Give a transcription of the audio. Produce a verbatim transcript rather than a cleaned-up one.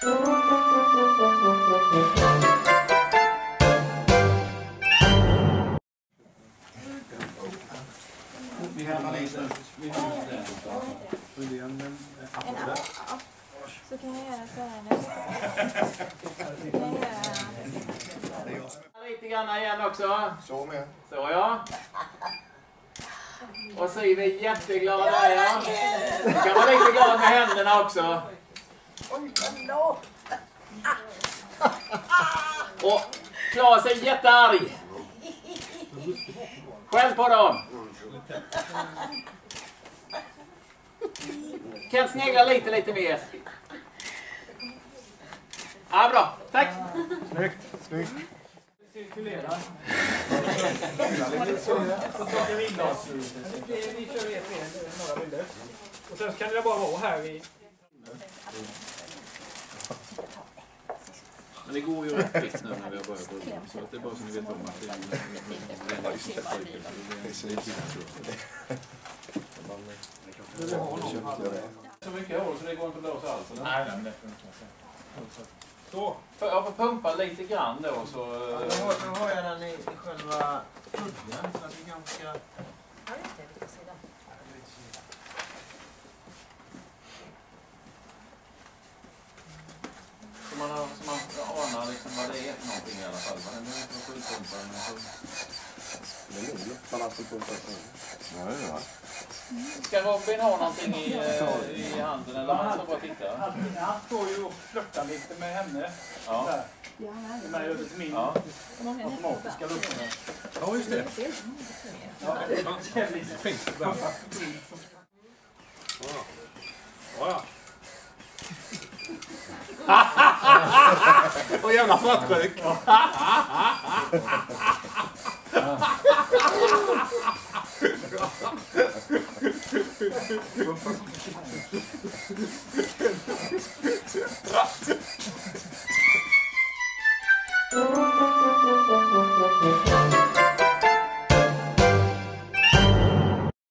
Vi har en lista. Vi har en app. Så kan jag göra så här nu. Så kan jag göra... Lite grann igen också. Så med. Så ja. Och så är vi jätteglada där, ja. Du kan vara lite glad med händerna också. Och Claes är jättearg. Skäll på dem. Kan snegla lite, lite mer. Ja, bra. Tack. Snyggt, snyggt. cirkulera. Så tar vi in oss. Vi kör ett med några bilder. Och sen kan det bara vara här i... Men det går ju rätt nu när vi har börjat på det. Så att det är bara så ni vet om att det är en så mycket hål så det går inte att blåsa alls. Nej, men det funkar. Så. För jag får pumpa lite grann då så... Ja, nu, har, nu har jag den i, i själva kudden så att vi kanske ska... Ja, just det. Vilka sida? Så man, har, så man anar liksom vad det är för någonting i alla fall. Man är inte på skjutpumpan. Så... Det är nog balansen på pumpan. Ja, ja. Ska Robin ha någonting i, i handen eller han ska bara titta? Han står ju och flörtar lite med henne. Ja. Där. Med över till min Ja. automatiska luckorna. Ja, just det. Ja, det är jävligt fint. Ja, ja. Åh, jävla svartsjuk! Thank you.